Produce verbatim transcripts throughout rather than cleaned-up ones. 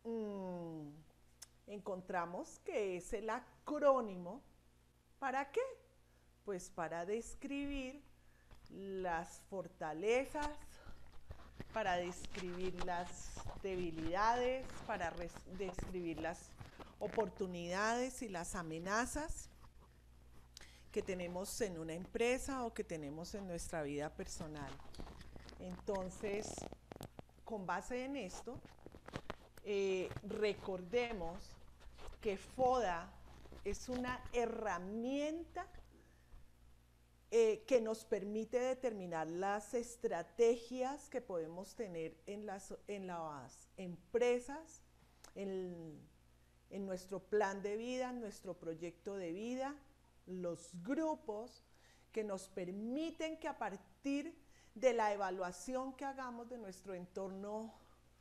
mmm, encontramos que es el acrónimo. ¿Para qué? Pues para describir las fortalezas, para describir las debilidades, para describir las oportunidades y las amenazas que tenemos en una empresa o que tenemos en nuestra vida personal. Entonces, con base en esto, eh, recordemos que FODA es una herramienta eh, que nos permite determinar las estrategias que podemos tener en las, en las empresas, en, en nuestro plan de vida, en nuestro proyecto de vida, los grupos que nos permiten que a partir de la evaluación que hagamos de nuestro entorno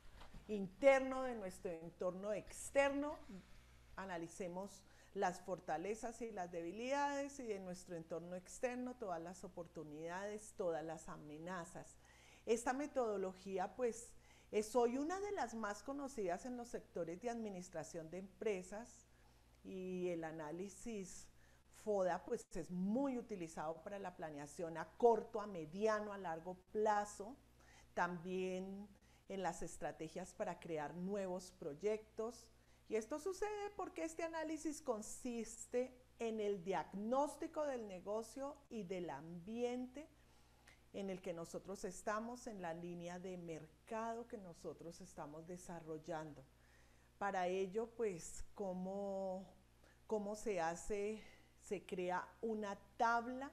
interno, de nuestro entorno externo, analicemos las fortalezas y las debilidades y de nuestro entorno externo todas las oportunidades, todas las amenazas. Esta metodología pues es hoy una de las más conocidas en los sectores de administración de empresas y el análisis FODA pues es muy utilizado para la planeación a corto, a mediano, a largo plazo, también en las estrategias para crear nuevos proyectos. Y esto sucede porque este análisis consiste en el diagnóstico del negocio y del ambiente en el que nosotros estamos, en la línea de mercado que nosotros estamos desarrollando. Para ello, pues, ¿cómo, cómo se hace? Se crea una tabla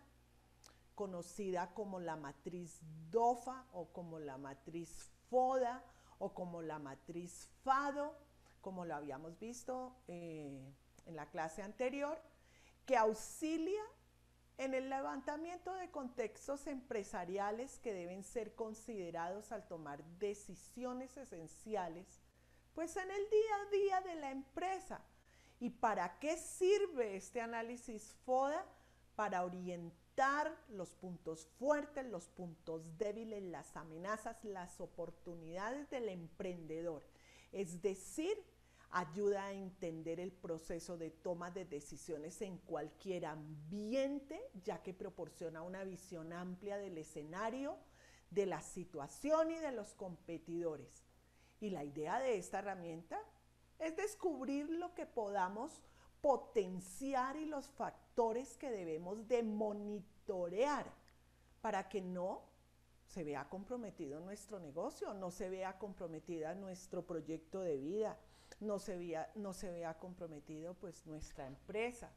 conocida como la matriz DOFA o como la matriz FODA o como la matriz FADO, como lo habíamos visto eh, en la clase anterior, que auxilia en el levantamiento de contextos empresariales que deben ser considerados al tomar decisiones esenciales, pues en el día a día de la empresa. ¿Y para qué sirve este análisis FODA? Para orientar los puntos fuertes, los puntos débiles, las amenazas, las oportunidades del emprendedor. Es decir, ayuda a entender el proceso de toma de decisiones en cualquier ambiente, ya que proporciona una visión amplia del escenario, de la situación y de los competidores. Y la idea de esta herramienta es descubrir lo que podamos potenciar y los factores que debemos de monitorear para que no se vea comprometido nuestro negocio, no se vea comprometida nuestro proyecto de vida, no se vea, no se vea comprometido pues nuestra empresa.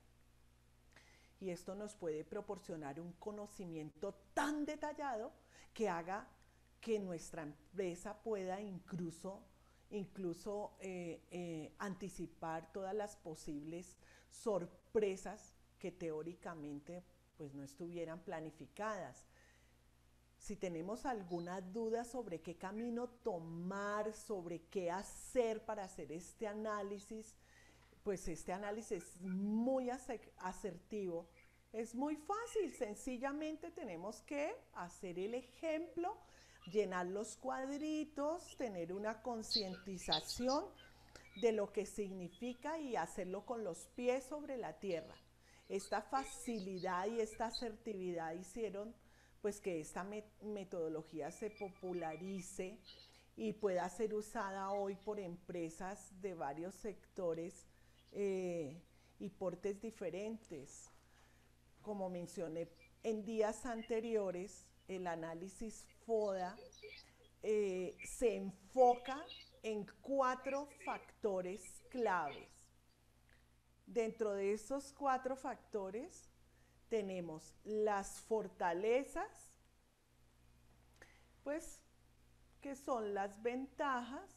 Y esto nos puede proporcionar un conocimiento tan detallado que haga que nuestra empresa pueda incluso, incluso eh, eh, anticipar todas las posibles sorpresas que teóricamente pues no estuvieran planificadas. Si tenemos alguna duda sobre qué camino tomar, sobre qué hacer para hacer este análisis, pues este análisis es muy asertivo. Es muy fácil, sencillamente tenemos que hacer el ejemplo, llenar los cuadritos, tener una concientización de lo que significa y hacerlo con los pies sobre la tierra. Esta facilidad y esta asertividad hicieron pues que esta metodología se popularice y pueda ser usada hoy por empresas de varios sectores eh, y portes diferentes. Como mencioné en días anteriores, el análisis FODA eh, se enfoca en cuatro factores claves. Dentro de esos cuatro factores tenemos las fortalezas, pues que son las ventajas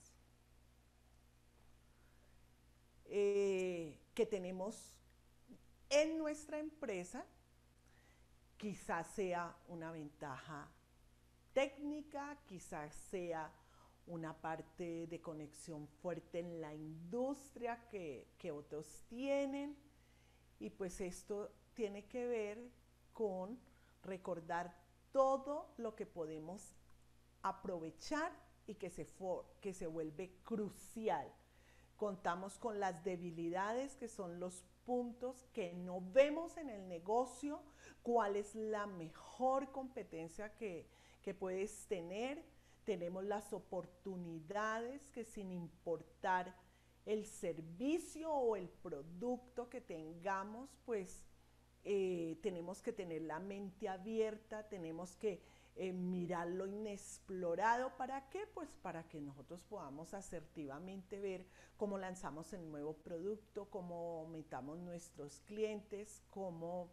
eh, que tenemos en nuestra empresa. Quizás sea una ventaja técnica, quizás sea una parte de conexión fuerte en la industria que, que otros tienen. Y pues esto tiene que ver con recordar todo lo que podemos aprovechar y que se, for, que se vuelve crucial. contamos con las debilidades, que son los puntos que no vemos en el negocio, cuál es la mejor competencia que, que puedes tener. Tenemos las oportunidades, que sin importar el servicio o el producto que tengamos, pues eh, tenemos que tener la mente abierta, tenemos que eh, mirar lo inexplorado. ¿Para qué? Pues para que nosotros podamos asertivamente ver cómo lanzamos el nuevo producto, cómo aumentamos nuestros clientes, cómo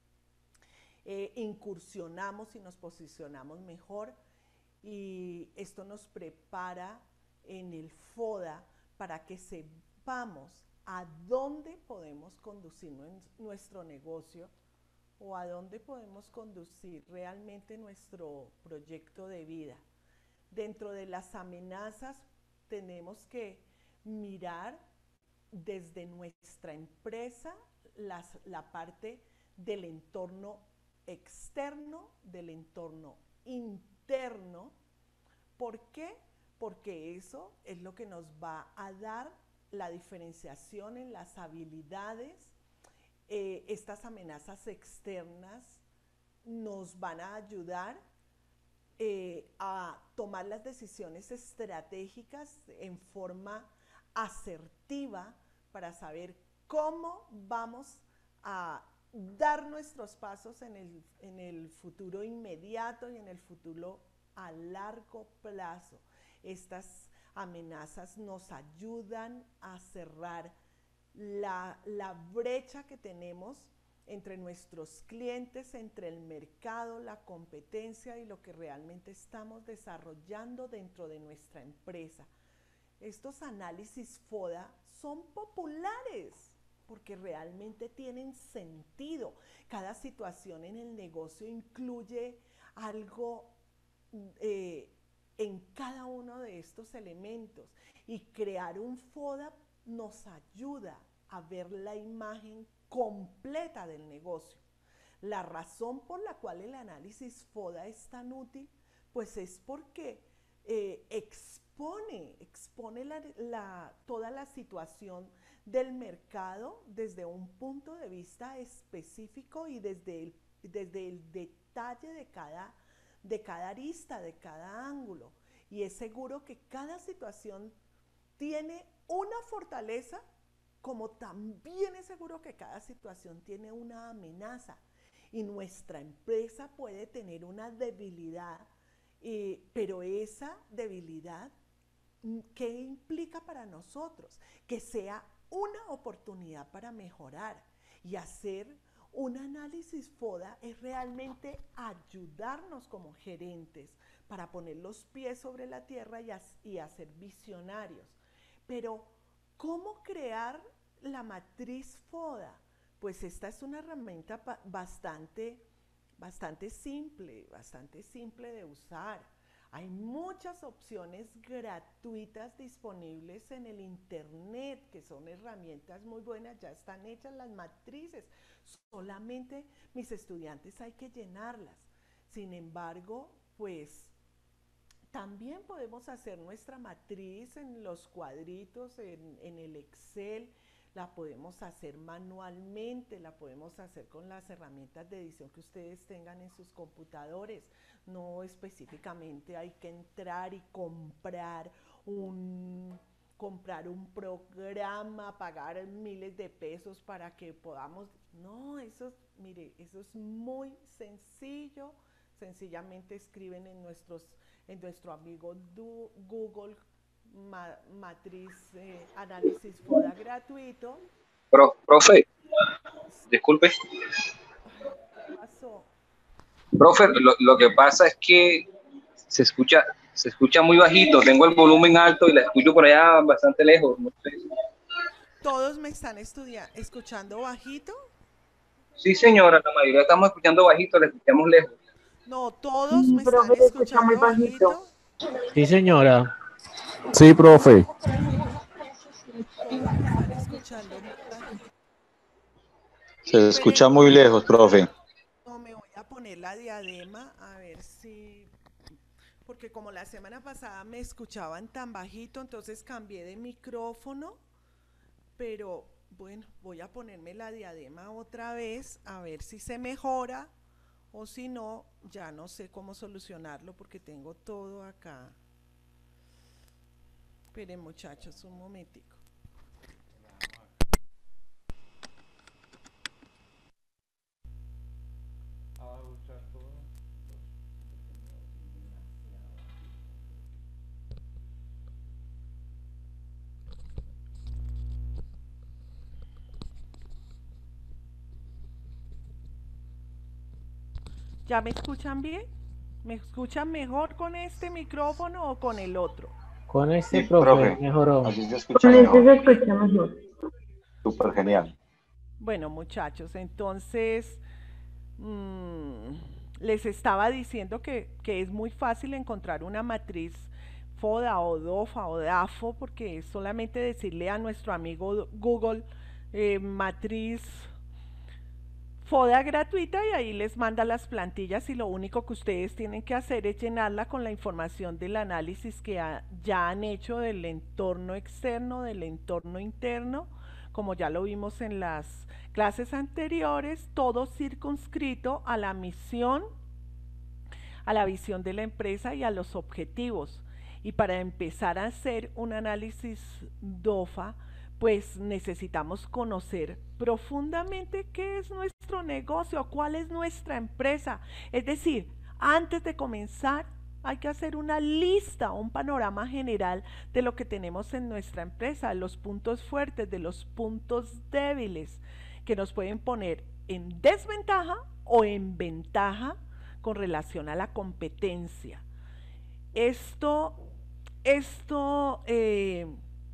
eh, incursionamos y nos posicionamos mejor. Y esto nos prepara en el FODA para que sepamos a dónde podemos conducir nuestro negocio o a dónde podemos conducir realmente nuestro proyecto de vida. Dentro de las amenazas tenemos que mirar desde nuestra empresa las, la parte del entorno externo, del entorno interno. ¿Por qué? Porque eso es lo que nos va a dar la diferenciación en las habilidades. Eh, estas amenazas externas nos van a ayudar eh, a tomar las decisiones estratégicas en forma asertiva para saber cómo vamos a dar nuestros pasos en el, en el futuro inmediato y en el futuro a largo plazo. Estas amenazas nos ayudan a cerrar la, la brecha que tenemos entre nuestros clientes, entre el mercado, la competencia y lo que realmente estamos desarrollando dentro de nuestra empresa. Estos análisis FODA son populares porque realmente tienen sentido. Cada situación en el negocio incluye algo eh, en cada uno de estos elementos, y crear un FODA nos ayuda a ver la imagen completa del negocio. La razón por la cual el análisis FODA es tan útil, pues es porque eh, expone, expone la, la, toda la situación del mercado desde un punto de vista específico y desde el, desde el detalle de cada, de cada arista, de cada ángulo. Y es seguro que cada situación tiene una fortaleza, como también es seguro que cada situación tiene una amenaza. Y nuestra empresa puede tener una debilidad, eh, pero esa debilidad, ¿qué implica para nosotros? Que sea una oportunidad para mejorar. Y hacer un análisis FODA es realmente ayudarnos como gerentes para poner los pies sobre la tierra y, y hacer visionarios. Pero, ¿cómo crear la matriz FODA? Pues esta es una herramienta bastante, bastante simple, bastante simple de usar. Hay muchas opciones gratuitas disponibles en el internet, que son herramientas muy buenas, ya están hechas las matrices, solamente mis estudiantes hay que llenarlas. Sin embargo, pues también podemos hacer nuestra matriz en los cuadritos, en, en el Excel. La podemos hacer manualmente, la podemos hacer con las herramientas de edición que ustedes tengan en sus computadores. No específicamente hay que entrar y comprar un, comprar un programa, pagar miles de pesos para que podamos. No, eso, mire, eso es muy sencillo. Sencillamente escriben en, nuestros, en nuestro amigo du, Google Ma, matriz eh, análisis FODA gratuito. Pro, profe, disculpe. Ay, ¿qué pasó? Profe, lo, lo que pasa es que se escucha, se escucha muy bajito. Tengo el volumen alto y la escucho por allá bastante lejos. No sé. ¿Todos me están escuchando bajito? Sí, señora, la mayoría estamos escuchando bajito, la escuchamos lejos. No, todos Sí, me están profe, se escucha muy escuchando bajito. bajito. Sí, señora. Sí, profe. Todos me están escuchando muy bajito. Se escucha Esperen, muy lejos, profe. no, me voy a poner la diadema a ver si, porque como la semana pasada me escuchaban tan bajito, entonces cambié de micrófono pero bueno, voy a ponerme la diadema otra vez a ver si se mejora o si no, ya no sé cómo solucionarlo porque tengo todo acá. Esperen muchachos, un momentico. ¿Ya me escuchan bien? ¿Me escuchan mejor con este micrófono o con el otro? Con este, Sí, profe, profe, mejoró. así se escucha Con este mejor. se escucha mejor. Súper genial. Bueno, muchachos, entonces mmm, les estaba diciendo que, que es muy fácil encontrar una matriz FODA o DOFA o DAFO, porque es solamente decirle a nuestro amigo Google eh, matriz FODA gratuita y ahí les manda las plantillas y lo único que ustedes tienen que hacer es llenarla con la información del análisis que ha, ya han hecho del entorno externo, del entorno interno, como ya lo vimos en las clases anteriores, todo circunscrito a la misión, a la visión de la empresa y a los objetivos. Y para empezar a hacer un análisis DOFA, pues necesitamos conocer profundamente qué es nuestro negocio, cuál es nuestra empresa. Es decir, antes de comenzar hay que hacer una lista, un panorama general de lo que tenemos en nuestra empresa, de los puntos fuertes, de los puntos débiles que nos pueden poner en desventaja o en ventaja con relación a la competencia. Esto, esto eh,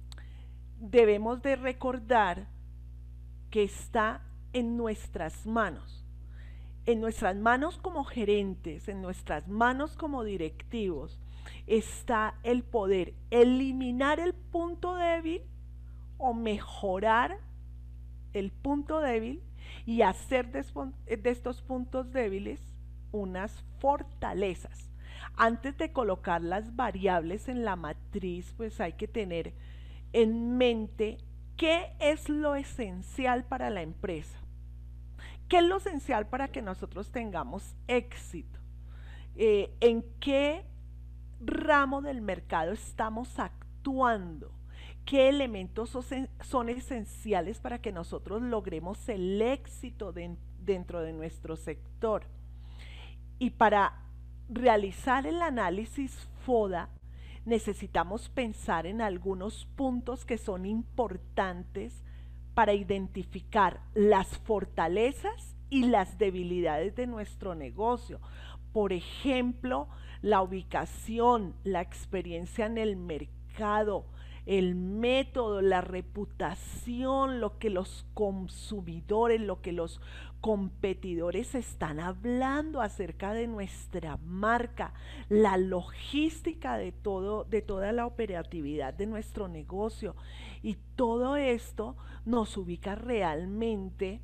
debemos de recordar que está en nuestras manos, en nuestras manos como gerentes, en nuestras manos como directivos, está el poder eliminar el punto débil o mejorar el punto débil y hacer de, de estos puntos débiles unas fortalezas. Antes de colocar las variables en la matriz, pues hay que tener en mente qué es lo esencial para la empresa, qué es lo esencial para que nosotros tengamos éxito, eh, en qué ramo del mercado estamos actuando, qué elementos son, son esenciales para que nosotros logremos el éxito de, dentro de nuestro sector. Y para realizar el análisis FODA, necesitamos pensar en algunos puntos que son importantes para identificar las fortalezas y las debilidades de nuestro negocio. Por ejemplo, la ubicación, la experiencia en el mercado, el método, la reputación, lo que los consumidores, lo que los competidores están hablando acerca de nuestra marca, la logística de todo, de toda la operatividad de nuestro negocio. Y todo esto nos ubica realmente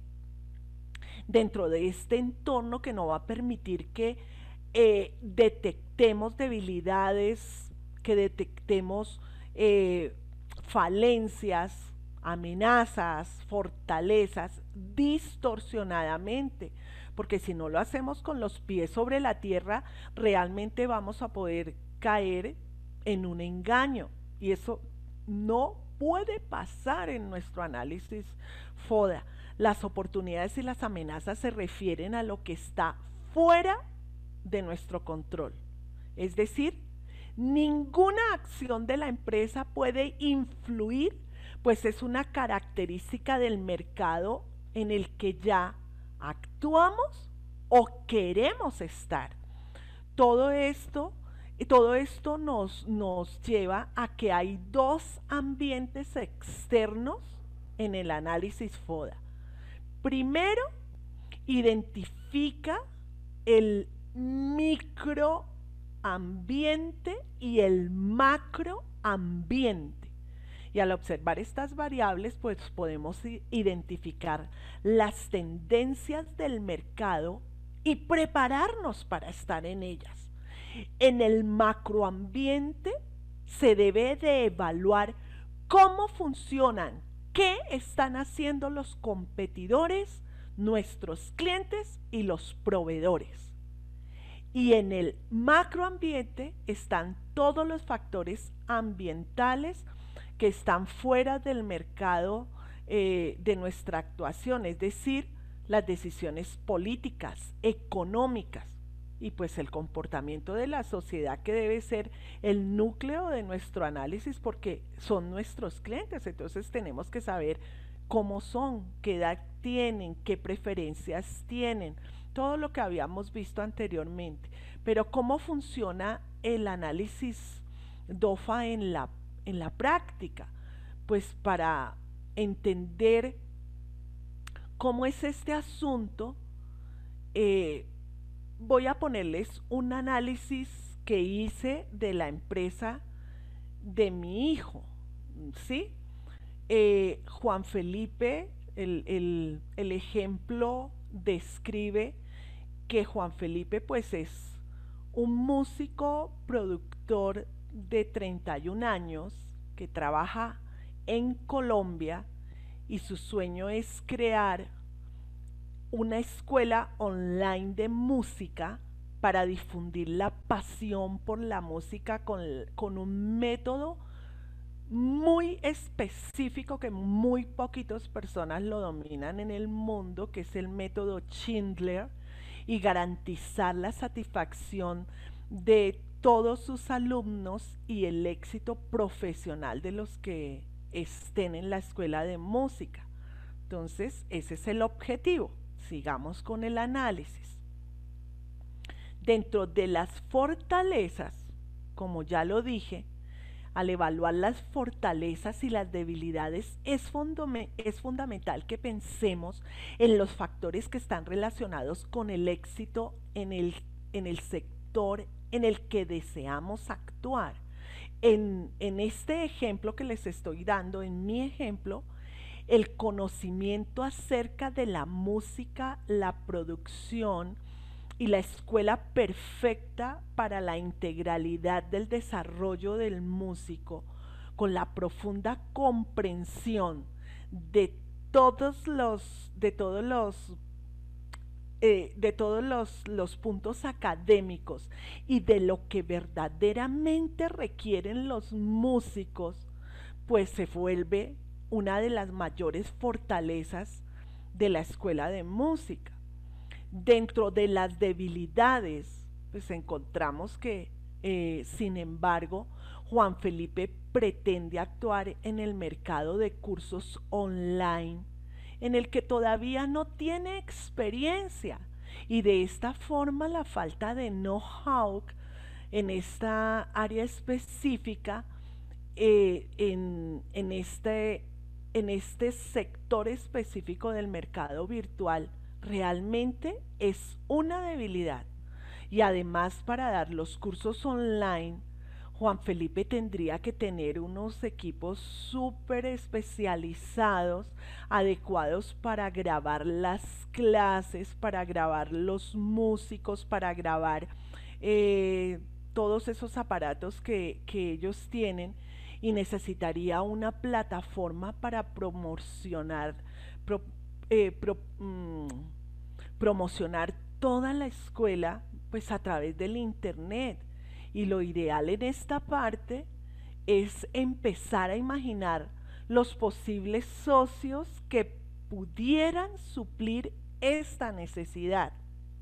dentro de este entorno que nos va a permitir que eh, detectemos debilidades, que detectemos eh, falencias, amenazas, fortalezas distorsionadamente, porque si no lo hacemos con los pies sobre la tierra, realmente vamos a poder caer en un engaño y eso no puede pasar en nuestro análisis FODA. Las oportunidades y las amenazas se refieren a lo que está fuera de nuestro control, es decir, ninguna acción de la empresa puede influir, pues es una característica del mercado en el que ya actuamos o queremos estar. Todo esto, todo esto nos, nos lleva a que hay dos ambientes externos en el análisis FODA. Primero, identifica el microambiente y el macroambiente. Y al observar estas variables, pues podemos identificar las tendencias del mercado y prepararnos para estar en ellas. En el macroambiente se debe de evaluar cómo funcionan, ¿Qué están haciendo los competidores, nuestros clientes y los proveedores? Y en el macroambiente están todos los factores ambientales que están fuera del mercado eh, de nuestra actuación, es decir, las decisiones políticas, económicas y pues el comportamiento de la sociedad, que debe ser el núcleo de nuestro análisis porque son nuestros clientes. Entonces tenemos que saber cómo son, qué edad tienen, qué preferencias tienen, todo lo que habíamos visto anteriormente. Pero ¿cómo funciona el análisis D O F A en la, en la práctica? Pues para entender cómo es este asunto, eh, voy a ponerles un análisis que hice de la empresa de mi hijo, ¿sí? Eh, Juan Felipe, el, el, el ejemplo describe que Juan Felipe pues es un músico productor de treinta y un años que trabaja en Colombia y su sueño es crear una escuela online de música para difundir la pasión por la música con, con un método muy específico que muy poquitas personas lo dominan en el mundo, que es el método Schindler, y garantizar la satisfacción de todos sus alumnos y el éxito profesional de los que estén en la escuela de música. Entonces, ese es el objetivo. Sigamos con el análisis. Dentro de las fortalezas, como ya lo dije, al evaluar las fortalezas y las debilidades, es, es fundamental que pensemos en los factores que están relacionados con el éxito en el, en el sector en el que deseamos actuar. En, en este ejemplo que les estoy dando, en mi ejemplo, el conocimiento acerca de la música, la producción y la escuela perfecta para la integralidad del desarrollo del músico, con la profunda comprensión de todos los, de todos los, eh, de todos los, los puntos académicos y de lo que verdaderamente requieren los músicos, pues se vuelve una de las mayores fortalezas de la escuela de música. Dentro de las debilidades, pues encontramos que, eh, sin embargo, Juan Felipe pretende actuar en el mercado de cursos online, en el que todavía no tiene experiencia, y de esta forma la falta de know-how en esta área específica, eh, en, en, este, en este sector específico del mercado virtual, realmente es una debilidad. Y además, para dar los cursos online, Juan Felipe tendría que tener unos equipos súper especializados, adecuados para grabar las clases, para grabar los músicos, para grabar eh, todos esos aparatos que, que ellos tienen, y necesitaría una plataforma para promocionar pro, eh, pro, mmm, promocionar toda la escuela pues a través del internet. Y lo ideal en esta parte es empezar a imaginar los posibles socios que pudieran suplir esta necesidad.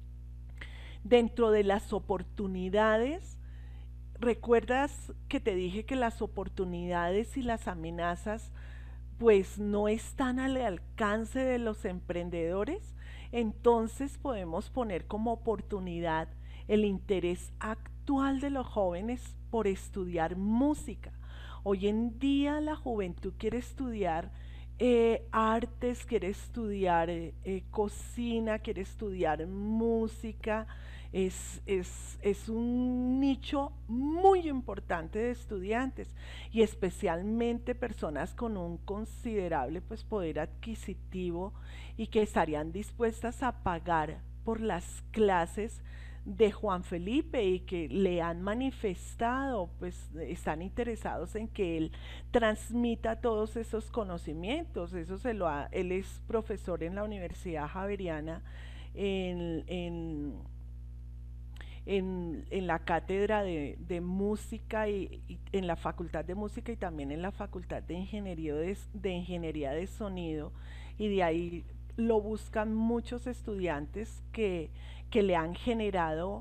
Dentro de las oportunidades, ¿recuerdas que te dije que las oportunidades y las amenazas pues no están al alcance de los emprendedores? Entonces podemos poner como oportunidad el interés actual de los jóvenes por estudiar música. Hoy en día la juventud quiere estudiar eh, artes, quiere estudiar eh, eh, cocina, quiere estudiar música. Es, es, es un nicho muy importante de estudiantes, y especialmente personas con un considerable pues, poder adquisitivo, y que estarían dispuestas a pagar por las clases de Juan Felipe y que le han manifestado, pues están interesados en que él transmita todos esos conocimientos. Eso se lo ha, él es profesor en la Universidad Javeriana en, en en, en la cátedra de, de música y, y en la facultad de música y también en la facultad de ingeniería de, de ingeniería de sonido, y de ahí lo buscan muchos estudiantes que, que le han generado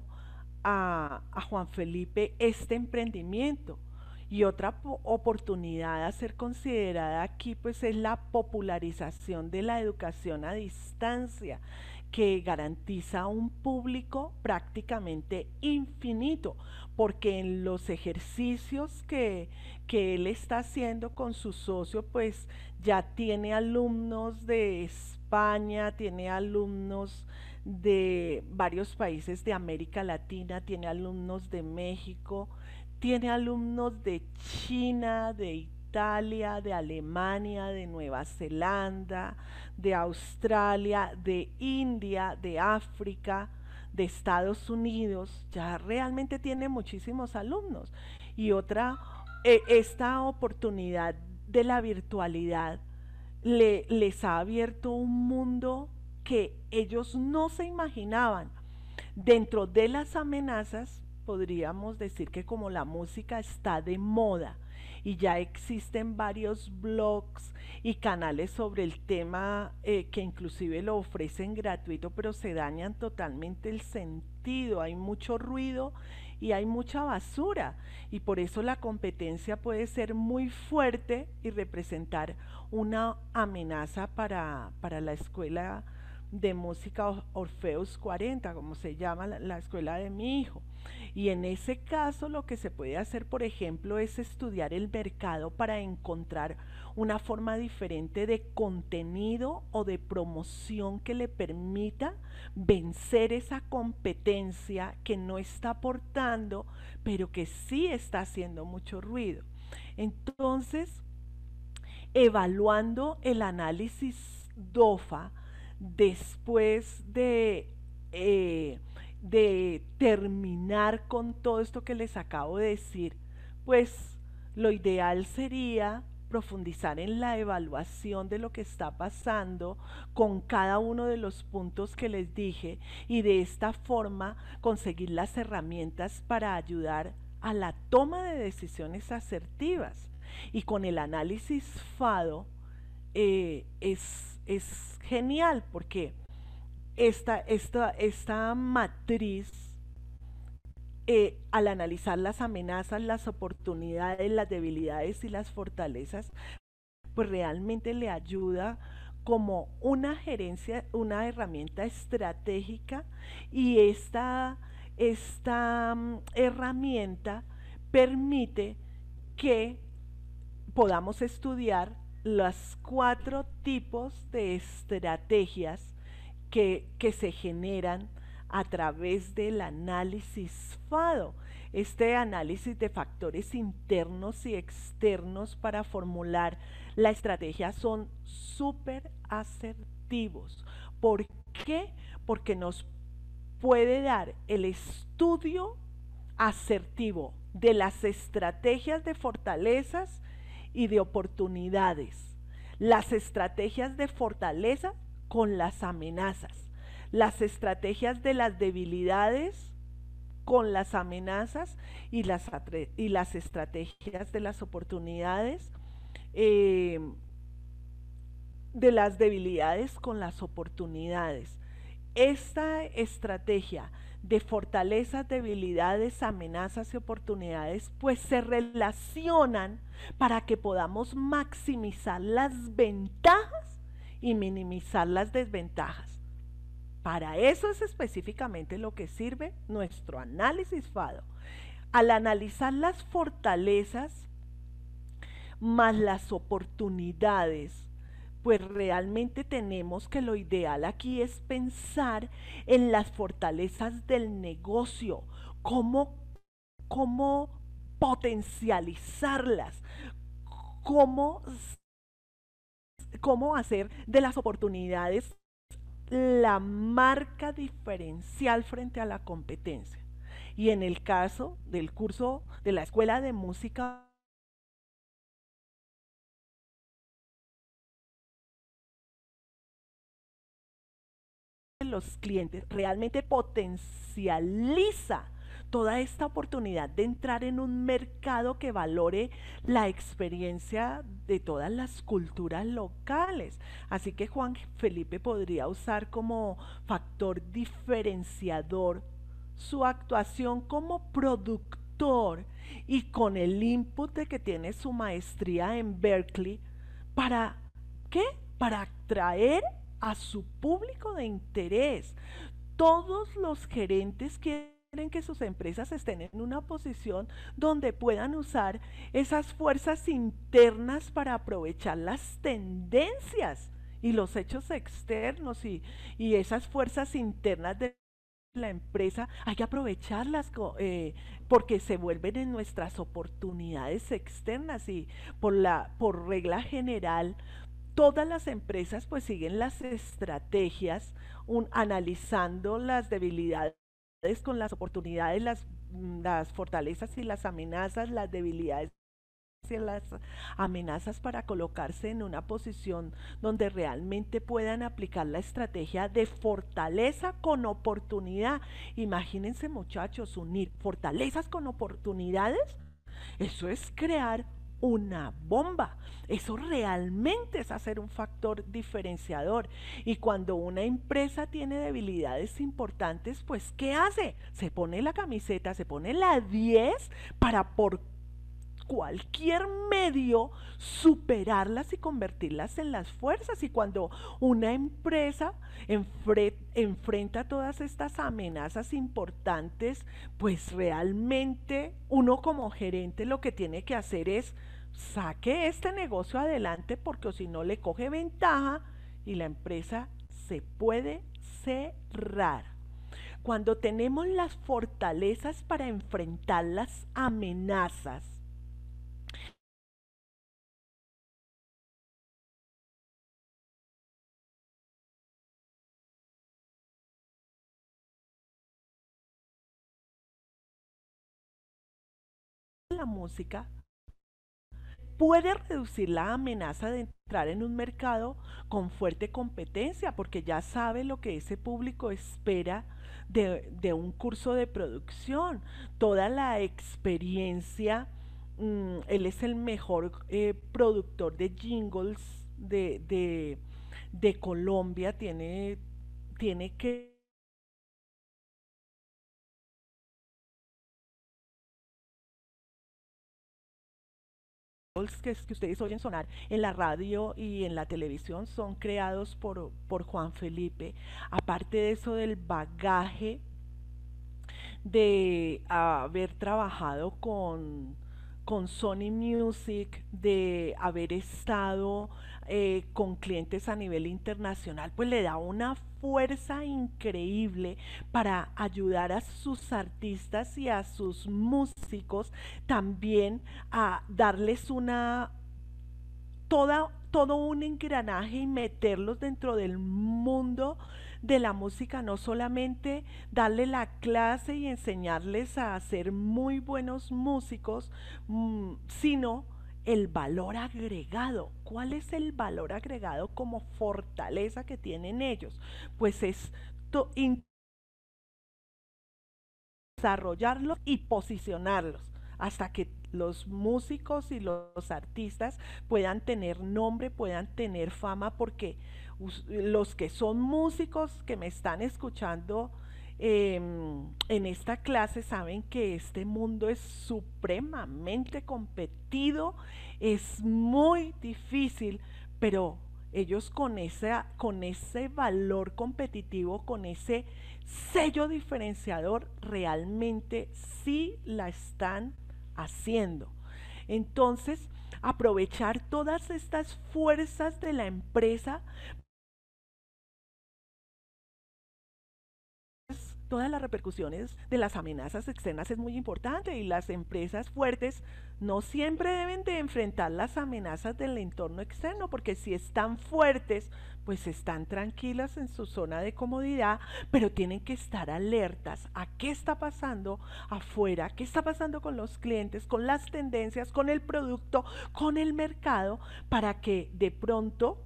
a, a Juan Felipe este emprendimiento. Y otra oportunidad a ser considerada aquí pues es la popularización de la educación a distancia, que garantiza un público prácticamente infinito, porque en los ejercicios que, que él está haciendo con su socio, pues ya tiene alumnos de España, tiene alumnos de varios países de América Latina, tiene alumnos de México, tiene alumnos de China, de Italia, de Alemania, de Nueva Zelanda, de Australia, de India, de África, de Estados Unidos. Ya realmente tiene muchísimos alumnos. Y otra, eh, esta oportunidad de la virtualidad le, les ha abierto un mundo que ellos no se imaginaban. Dentro de las amenazas, podríamos decir que como la música está de moda y ya existen varios blogs y canales sobre el tema, eh, que inclusive lo ofrecen gratuito, pero se dañan totalmente el sentido, hay mucho ruido y hay mucha basura, y por eso la competencia puede ser muy fuerte y representar una amenaza para, para la escuela de música Orfeus cuarenta, como se llama la, la escuela de mi hijo. Y en ese caso lo que se puede hacer, por ejemplo, es estudiar el mercado para encontrar una forma diferente de contenido o de promoción que le permita vencer esa competencia que no está aportando, pero que sí está haciendo mucho ruido. Entonces, evaluando el análisis DOFA, después de, eh, de terminar con todo esto que les acabo de decir, pues lo ideal sería profundizar en la evaluación de lo que está pasando con cada uno de los puntos que les dije, y de esta forma conseguir las herramientas para ayudar a la toma de decisiones asertivas. Y con el análisis FADO eh, es, es genial, porque esta, esta, esta matriz, eh, al analizar las amenazas, las oportunidades, las debilidades y las fortalezas, pues realmente le ayuda como una gerencia, una herramienta estratégica, y esta, esta um, herramienta permite que podamos estudiar los cuatro tipos de estrategias que, que se generan a través del análisis FADO. Este análisis de factores internos y externos para formular la estrategia son súper asertivos. ¿Por qué? Porque nos puede dar el estudio asertivo de las estrategias de fortalezas y de oportunidades, las estrategias de fortaleza con las amenazas, las estrategias de las debilidades con las amenazas, y las, y las estrategias de las oportunidades, eh, de las debilidades con las oportunidades. Esta estrategia de fortalezas, debilidades, amenazas y oportunidades pues se relacionan para que podamos maximizar las ventajas y minimizar las desventajas. Para eso es específicamente lo que sirve nuestro análisis FADO. Al analizar las fortalezas más las oportunidades, pues realmente tenemos que lo ideal aquí es pensar en las fortalezas del negocio, cómo, cómo potencializarlas, cómo, cómo hacer de las oportunidades la marca diferencial frente a la competencia. Y en el caso del curso de la Escuela de Música, los clientes realmente potencializa toda esta oportunidad de entrar en un mercado que valore la experiencia de todas las culturas locales. Así que Juan Felipe podría usar como factor diferenciador su actuación como productor y con el input de que tiene su maestría en Berkeley, ¿para qué? Para atraer a su público de interés. Todos los gerentes quieren que sus empresas estén en una posición donde puedan usar esas fuerzas internas para aprovechar las tendencias y los hechos externos y, y esas fuerzas internas de la empresa. Hay que aprovecharlas eh, porque se vuelven en nuestras oportunidades externas y por, la, por regla general todas las empresas pues siguen las estrategias un, analizando las debilidades con las oportunidades, las, las fortalezas y las amenazas, las debilidades y las amenazas para colocarse en una posición donde realmente puedan aplicar la estrategia de fortaleza con oportunidad. Imagínense, muchachos, unir fortalezas con oportunidades. Eso es crear una bomba. Eso realmente es hacer un factor diferenciador. Y cuando una empresa tiene debilidades importantes, pues ¿qué hace? Se pone la camiseta, se pone la diez para por cualquier medio superarlas y convertirlas en las fuerzas. Y cuando una empresa enfre enfrenta todas estas amenazas importantes, pues realmente uno como gerente lo que tiene que hacer es saque este negocio adelante, porque si no le coge ventaja y la empresa se puede cerrar. Cuando tenemos las fortalezas para enfrentar las amenazas, la música puede reducir la amenaza de entrar en un mercado con fuerte competencia, porque ya sabe lo que ese público espera de, de un curso de producción, toda la experiencia. Mmm, él es el mejor eh, productor de jingles de, de, de Colombia, tiene, tiene que que, que ustedes oyen sonar en la radio y en la televisión son creados por, por Juan Felipe. Aparte de eso, del bagaje de haber trabajado con, con Sony Music, de haber estado eh, con clientes a nivel internacional, pues le da una fuerza increíble para ayudar a sus artistas y a sus músicos también a darles una toda, todo un engranaje y meterlos dentro del mundo de la música, no solamente darle la clase y enseñarles a ser muy buenos músicos, mmm, sino el valor agregado. ¿Cuál es el valor agregado como fortaleza que tienen ellos? Pues es desarrollarlos y posicionarlos hasta que los músicos y los artistas puedan tener nombre, puedan tener fama, porque los que son músicos que me están escuchando eh, en esta clase saben que este mundo es supremamente competido, es muy difícil, pero ellos con, esa, con ese valor competitivo, con ese sello diferenciador, realmente sí la están haciendo. Entonces, aprovechar todas estas fuerzas de la empresa todas las repercusiones de las amenazas externas es muy importante y las empresas fuertes no siempre deben de enfrentar las amenazas del entorno externo, porque si están fuertes, pues están tranquilas en su zona de comodidad, pero tienen que estar alertas a qué está pasando afuera, qué está pasando con los clientes, con las tendencias, con el producto, con el mercado, para que de pronto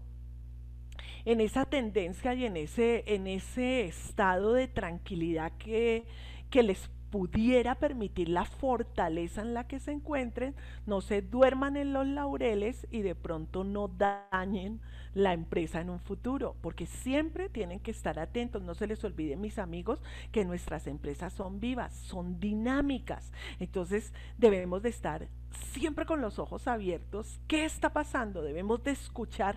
en esa tendencia y en ese, en ese estado de tranquilidad que, que les pudiera permitir la fortaleza en la que se encuentren, no se duerman en los laureles y de pronto no dañen la empresa en un futuro, porque siempre tienen que estar atentos. No se les olvide, mis amigos, que nuestras empresas son vivas, son dinámicas, entonces debemos de estar siempre con los ojos abiertos. ¿Qué está pasando? Debemos de escuchar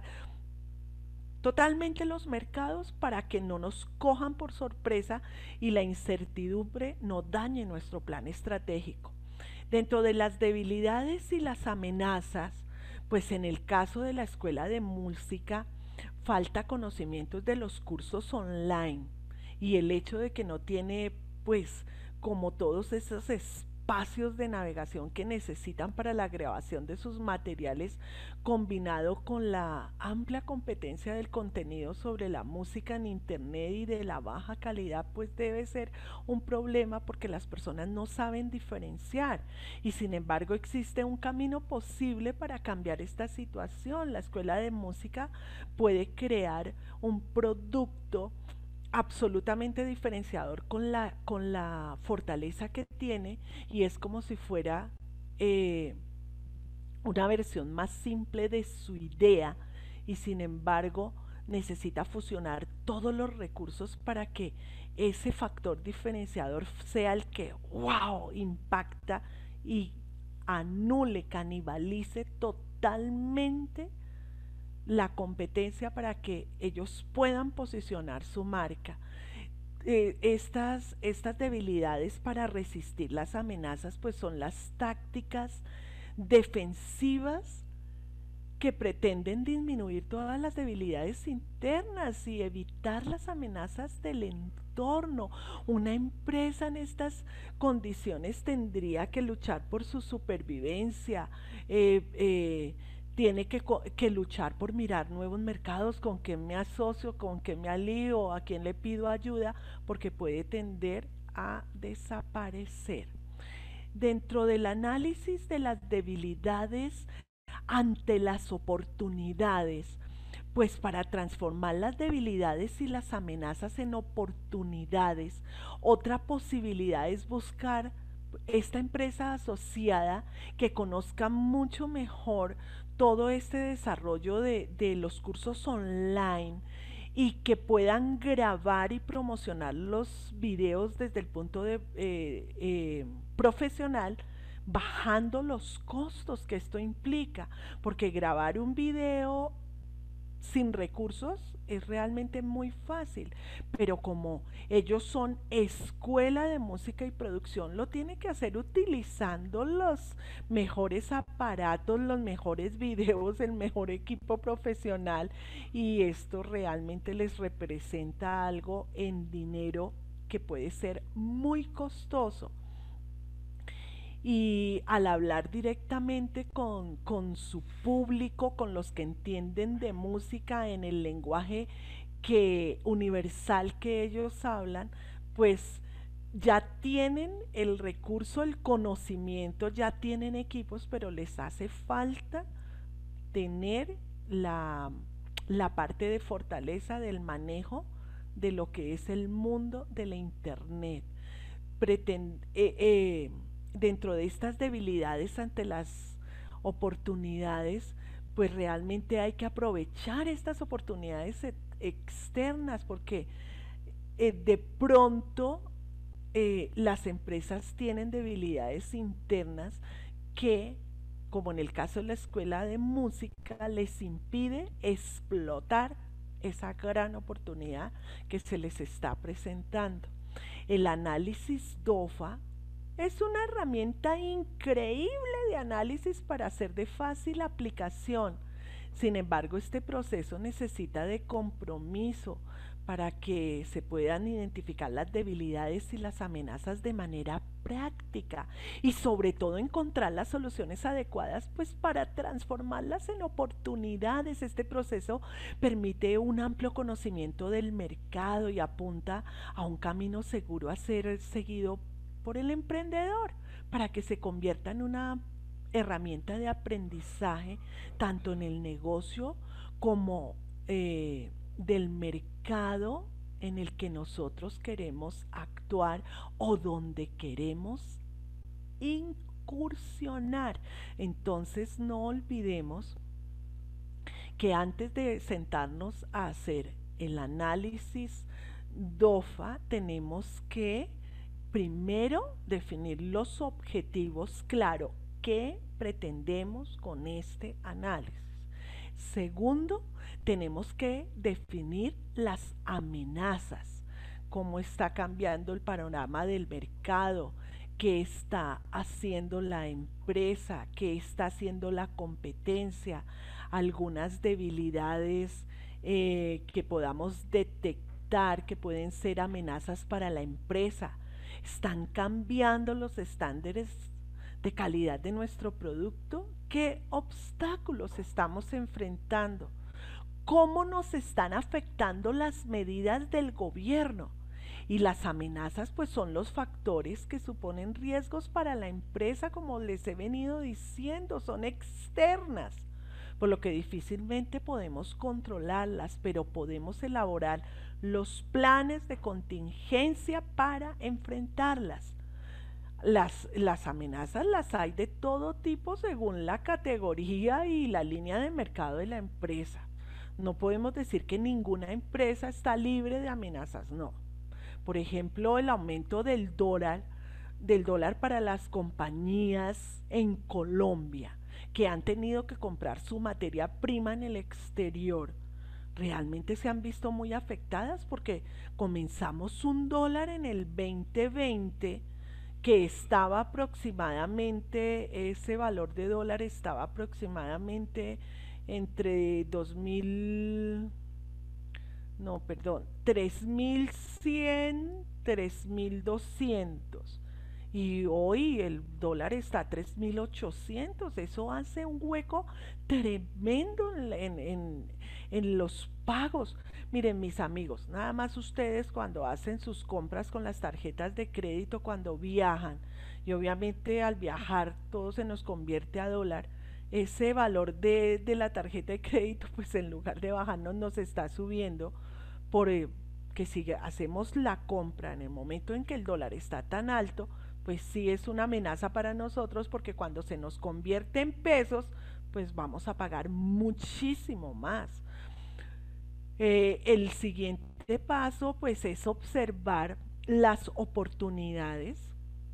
totalmente los mercados para que no nos cojan por sorpresa y la incertidumbre no dañe nuestro plan estratégico. Dentro de las debilidades y las amenazas, pues en el caso de la escuela de música, falta conocimientos de los cursos online y el hecho de que no tiene, pues, como todos esos espacios de navegación que necesitan para la grabación de sus materiales, combinado con la amplia competencia del contenido sobre la música en internet y de la baja calidad, pues debe ser un problema, porque las personas no saben diferenciar, y sin embargo existe un camino posible para cambiar esta situación. La escuela de música puede crear un producto absolutamente diferenciador con la, con la fortaleza que tiene, y es como si fuera eh, una versión más simple de su idea, y sin embargo necesita fusionar todos los recursos para que ese factor diferenciador sea el que, wow, impacta y anule, canibalice totalmente la competencia para que ellos puedan posicionar su marca. Eh, estas, estas debilidades para resistir las amenazas, pues son las tácticas defensivas que pretenden disminuir todas las debilidades internas y evitar las amenazas del entorno. Una empresa en estas condiciones tendría que luchar por su supervivencia, eh, eh, tiene que, que luchar por mirar nuevos mercados, con quién me asocio, con quién me alío, a quién le pido ayuda, porque puede tender a desaparecer. Dentro del análisis de las debilidades ante las oportunidades, pues para transformar las debilidades y las amenazas en oportunidades, otra posibilidad es buscar esta empresa asociada que conozca mucho mejor todo este desarrollo de, de los cursos online, y que puedan grabar y promocionar los videos desde el punto de eh, eh, profesional, bajando los costos que esto implica, porque grabar un video sin recursos es realmente muy fácil, pero como ellos son escuela de música y producción, lo tienen que hacer utilizando los mejores aparatos, los mejores videos, el mejor equipo profesional, y esto realmente les representa algo en dinero que puede ser muy costoso. Y al hablar directamente con, con su público, con los que entienden de música en el lenguaje que, universal que ellos hablan, pues ya tienen el recurso, el conocimiento, ya tienen equipos, pero les hace falta tener la, la parte de fortaleza del manejo de lo que es el mundo de la internet. Pretend, eh, eh, dentro de estas debilidades ante las oportunidades, pues realmente hay que aprovechar estas oportunidades e externas, porque eh, de pronto eh, las empresas tienen debilidades internas que, como en el caso de la escuela de música, les impide explotar esa gran oportunidad que se les está presentando. El análisis DOFA es una herramienta increíble de análisis para hacer de fácil aplicación. Sin embargo, este proceso necesita de compromiso para que se puedan identificar las debilidades y las amenazas de manera práctica y sobre todo encontrar las soluciones adecuadas pues para transformarlas en oportunidades. Este proceso permite un amplio conocimiento del mercado y apunta a un camino seguro a ser seguido por el emprendedor para que se convierta en una herramienta de aprendizaje tanto en el negocio como eh, del mercado en el que nosotros queremos actuar o donde queremos incursionar. Entonces no olvidemos que antes de sentarnos a hacer el análisis DOFA tenemos que primero definir los objetivos, claro, ¿qué pretendemos con este análisis? Segundo, tenemos que definir las amenazas, cómo está cambiando el panorama del mercado, qué está haciendo la empresa, qué está haciendo la competencia, algunas debilidades eh, que podamos detectar que pueden ser amenazas para la empresa. ¿Están cambiando los estándares de calidad de nuestro producto? ¿Qué obstáculos estamos enfrentando? ¿Cómo nos están afectando las medidas del gobierno? Y las amenazas pues son los factores que suponen riesgos para la empresa, como les he venido diciendo, son externas, por lo que difícilmente podemos controlarlas, pero podemos elaborar los planes de contingencia para enfrentarlas. Las, las amenazas las hay de todo tipo según la categoría y la línea de mercado de la empresa. No podemos decir que ninguna empresa está libre de amenazas, no. Por ejemplo, el aumento del dólar, del dólar para las compañías en Colombia, que han tenido que comprar su materia prima en el exterior, realmente se han visto muy afectadas porque comenzamos un dólar en el veinte veinte que estaba aproximadamente, ese valor de dólar estaba aproximadamente entre dos mil, no, perdón, tres mil cien, tres mil doscientos. Y hoy el dólar está a tres mil ochocientos. Eso hace un hueco tremendo en, en, en los pagos. Miren, mis amigos, nada más ustedes cuando hacen sus compras con las tarjetas de crédito, cuando viajan, y obviamente al viajar todo se nos convierte a dólar, ese valor de, de la tarjeta de crédito, pues en lugar de bajarnos nos está subiendo, por eh, que si hacemos la compra en el momento en que el dólar está tan alto, pues sí es una amenaza para nosotros, porque cuando se nos convierte en pesos, pues vamos a pagar muchísimo más. Eh, el siguiente paso pues es observar las oportunidades.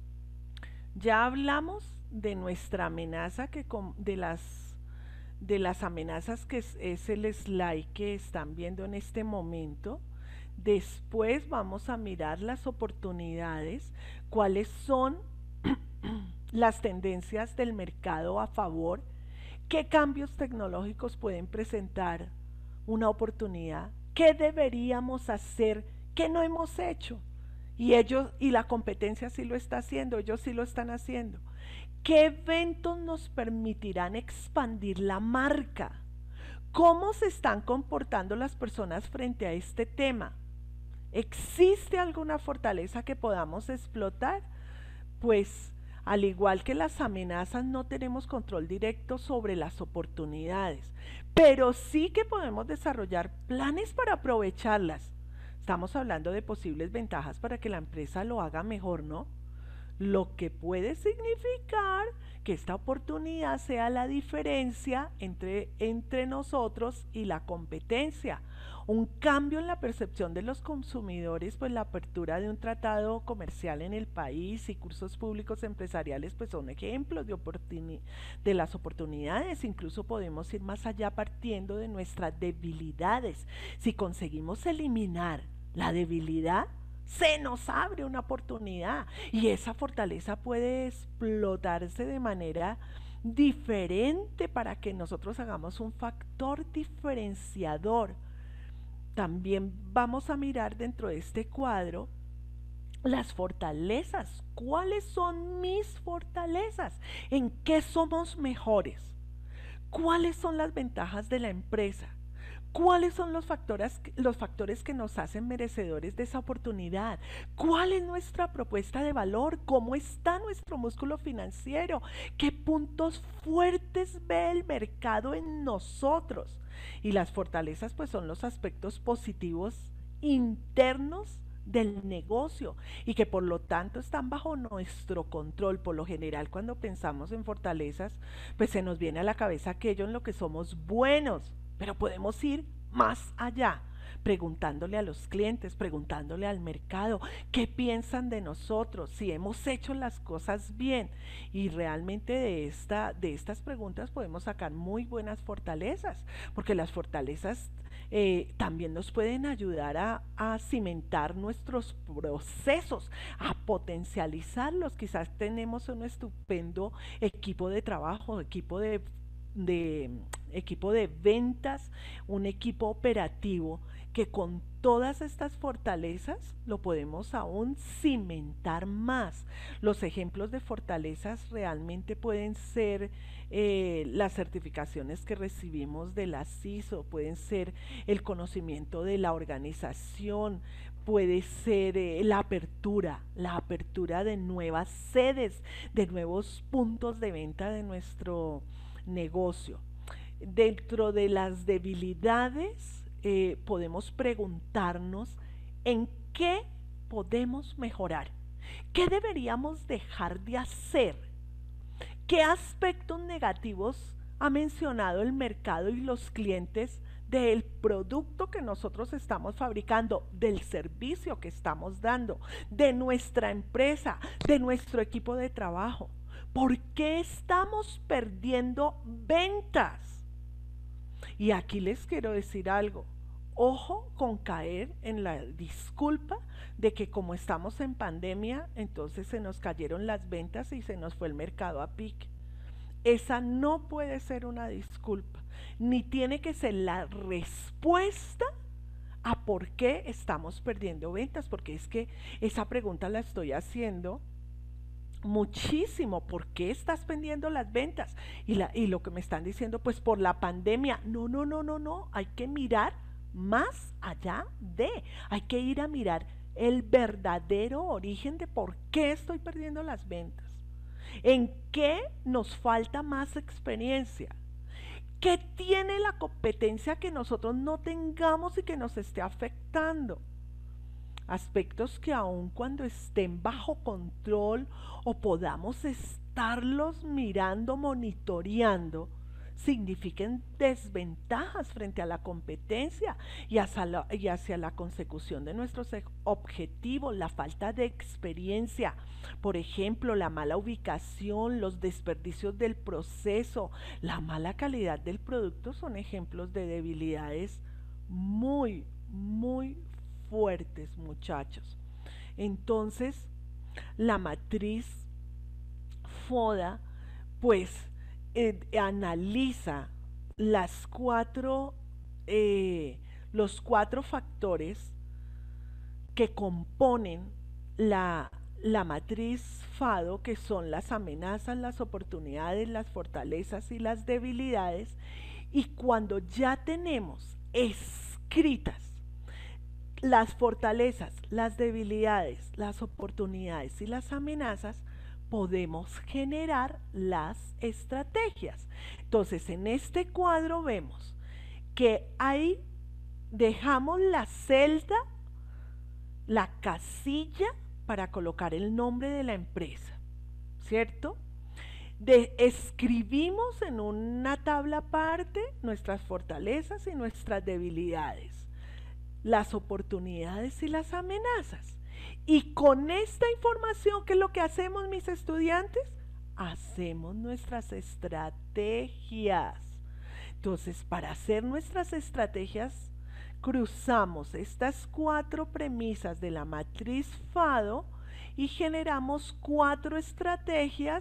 Ya hablamos de nuestra amenaza, que con, de las de las amenazas que es, es el slide que están viendo en este momento. Después vamos a mirar las oportunidades, cuáles son las tendencias del mercado a favor, qué cambios tecnológicos pueden presentar una oportunidad, qué deberíamos hacer, qué no hemos hecho, y ellos y la competencia sí lo está haciendo, ellos sí lo están haciendo. ¿Qué eventos nos permitirán expandir la marca? ¿Cómo se están comportando las personas frente a este tema? ¿Existe alguna fortaleza que podamos explotar? Pues al igual que las amenazas, no tenemos control directo sobre las oportunidades, pero sí que podemos desarrollar planes para aprovecharlas. Estamos hablando de posibles ventajas para que la empresa lo haga mejor, ¿no? Lo que puede significar que esta oportunidad sea la diferencia entre, entre nosotros y la competencia. Un cambio en la percepción de los consumidores, pues la apertura de un tratado comercial en el país y cursos públicos empresariales pues son ejemplos de, de las oportunidades. Incluso podemos ir más allá partiendo de nuestras debilidades. Si conseguimos eliminar la debilidad, se nos abre una oportunidad y esa fortaleza puede explotarse de manera diferente para que nosotros hagamos un factor diferenciador. También vamos a mirar dentro de este cuadro las fortalezas. ¿Cuáles son mis fortalezas? ¿En qué somos mejores? ¿Cuáles son las ventajas de la empresa? ¿Cuáles son los factores, los factores que nos hacen merecedores de esa oportunidad? ¿Cuál es nuestra propuesta de valor? ¿Cómo está nuestro músculo financiero? ¿Qué puntos fuertes ve el mercado en nosotros? Y las fortalezas pues son los aspectos positivos internos del negocio y que por lo tanto están bajo nuestro control. Por lo general, cuando pensamos en fortalezas, pues se nos viene a la cabeza aquello en lo que somos buenos, pero podemos ir más allá, preguntándole a los clientes, preguntándole al mercado qué piensan de nosotros, si hemos hecho las cosas bien. Y realmente de, esta, de estas preguntas podemos sacar muy buenas fortalezas, porque las fortalezas Eh, también nos pueden ayudar a, a cimentar nuestros procesos, a potencializarlos. Quizás tenemos un estupendo equipo de trabajo, equipo de, de, equipo de ventas, un equipo operativo que con todas estas fortalezas lo podemos aún cimentar más. Los ejemplos de fortalezas realmente pueden ser eh, las certificaciones que recibimos de la C I S O, pueden ser el conocimiento de la organización, puede ser eh, la apertura, la apertura de nuevas sedes, de nuevos puntos de venta de nuestro negocio. Dentro de las debilidades, eh, podemos preguntarnos en qué podemos mejorar, qué deberíamos dejar de hacer, qué aspectos negativos ha mencionado el mercado y los clientes del producto que nosotros estamos fabricando, del servicio que estamos dando, de nuestra empresa, de nuestro equipo de trabajo. ¿Por qué estamos perdiendo ventas? Y aquí les quiero decir algo. Ojo con caer en la disculpa de que como estamos en pandemia, entonces se nos cayeron las ventas y se nos fue el mercado a pique. Esa no puede ser una disculpa, ni tiene que ser la respuesta a por qué estamos perdiendo ventas, porque es que esa pregunta la estoy haciendo muchísimo. ¿Por qué estás perdiendo las ventas? Y, la, y lo que me están diciendo, pues por la pandemia. No, no, no, no, no. Hay que mirar más allá de. Hay que ir a mirar el verdadero origen de por qué estoy perdiendo las ventas. ¿En qué nos falta más experiencia? ¿Qué tiene la competencia que nosotros no tengamos y que nos esté afectando? Aspectos que aun cuando estén bajo control o podamos estarlos mirando, monitoreando, signifiquen desventajas frente a la competencia y hacia la, y hacia la consecución de nuestros objetivos. La falta de experiencia, por ejemplo, la mala ubicación, los desperdicios del proceso, la mala calidad del producto son ejemplos de debilidades muy, muy fuertes, muchachos. Entonces, la matriz FODA, pues, eh, analiza las cuatro, eh, los cuatro factores que componen la, la matriz FADO, que son las amenazas, las oportunidades, las fortalezas y las debilidades. Y cuando ya tenemos escritas las fortalezas, las debilidades, las oportunidades y las amenazas, podemos generar las estrategias. Entonces, en este cuadro vemos que ahí dejamos la celda, la casilla para colocar el nombre de la empresa, ¿cierto? De, escribimos en una tabla aparte nuestras fortalezas y nuestras debilidades, las oportunidades y las amenazas. Y con esta información, ¿qué es lo que hacemos, mis estudiantes? Hacemos nuestras estrategias. Entonces, para hacer nuestras estrategias, cruzamos estas cuatro premisas de la matriz FADO y generamos cuatro estrategias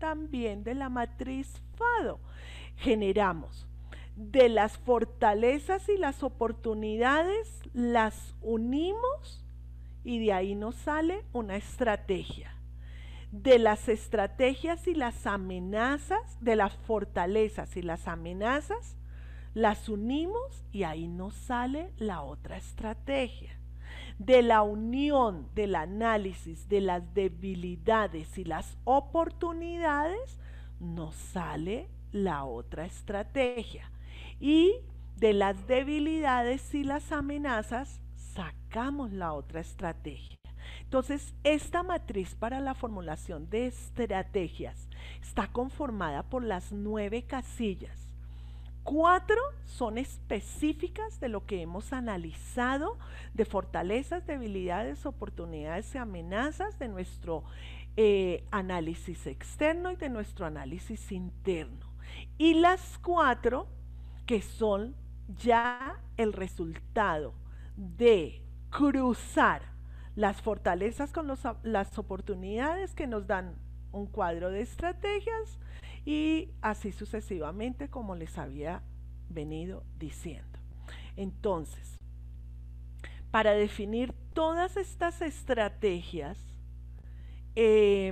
también de la matriz FADO. Generamos de las fortalezas y las oportunidades, las unimos y de ahí nos sale una estrategia. De las estrategias y las amenazas, de las fortalezas y las amenazas, las unimos y ahí nos sale la otra estrategia. De la unión del análisis de las debilidades y las oportunidades, nos sale la otra estrategia. Y de las debilidades y las amenazas, sacamos la otra estrategia. Entonces, esta matriz para la formulación de estrategias está conformada por las nueve casillas. Cuatro son específicas de lo que hemos analizado de fortalezas, debilidades, oportunidades y amenazas de nuestro eh, análisis externo y de nuestro análisis interno. Y las cuatro que son ya el resultado de cruzar las fortalezas con los, las oportunidades que nos dan un cuadro de estrategias y así sucesivamente como les había venido diciendo. Entonces, para definir todas estas estrategias eh,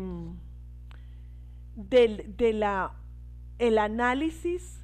del, de la, el análisis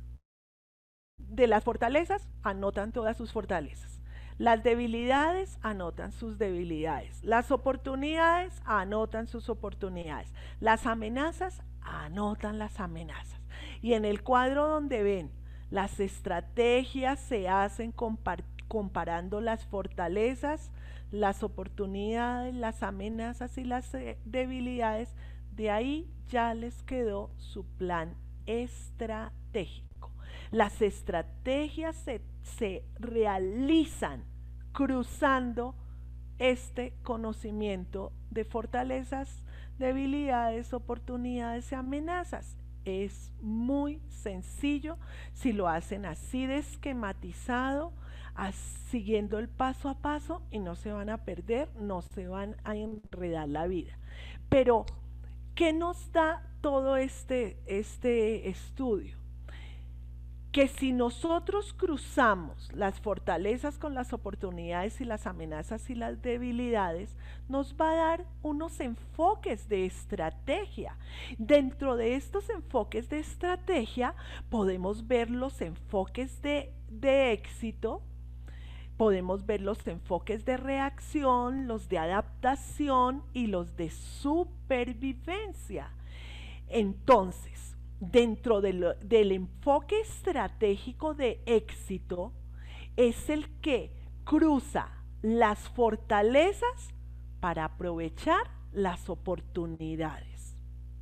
de las fortalezas, anotan todas sus fortalezas. Las debilidades, anotan sus debilidades. Las oportunidades, anotan sus oportunidades. Las amenazas, anotan las amenazas. Y en el cuadro donde ven, las estrategias se hacen compar comparando las fortalezas, las oportunidades, las amenazas y las eh, debilidades. De ahí ya les quedó su plan estratégico. Las estrategias se, se realizan cruzando este conocimiento de fortalezas, debilidades, oportunidades y amenazas. Es muy sencillo si lo hacen así de esquematizado, a, siguiendo el paso a paso, y no se van a perder, no se van a enredar la vida. Pero, ¿qué nos da todo este, este estudio? Que si nosotros cruzamos las fortalezas con las oportunidades y las amenazas y las debilidades, nos va a dar unos enfoques de estrategia. Dentro de estos enfoques de estrategia podemos ver los enfoques de, de éxito, podemos ver los enfoques de reacción, los de adaptación y los de supervivencia. Entonces, dentro de lo, del enfoque estratégico de éxito es el que cruza las fortalezas para aprovechar las oportunidades.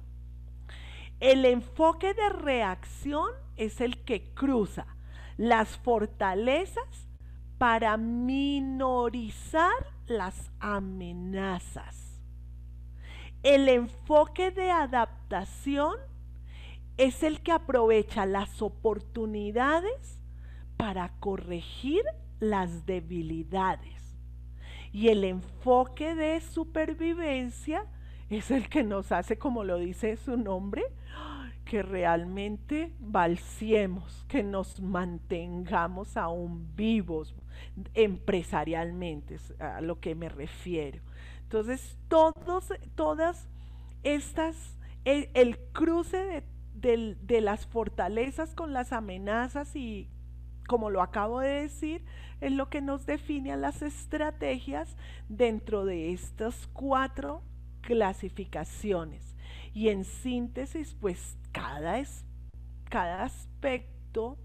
El enfoque de reacción es el que cruza las fortalezas para minorizar las amenazas. El enfoque de adaptación es el que aprovecha las oportunidades para corregir las debilidades. Y el enfoque de supervivencia es el que nos hace, como lo dice su nombre, que realmente balciemos, que nos mantengamos aún vivos empresarialmente, es a lo que me refiero. Entonces, todos, todas estas, el, el cruce de De, de las fortalezas con las amenazas y, como lo acabo de decir, es lo que nos define a las estrategias dentro de estas cuatro clasificaciones. Y en síntesis, pues cada, es, cada aspecto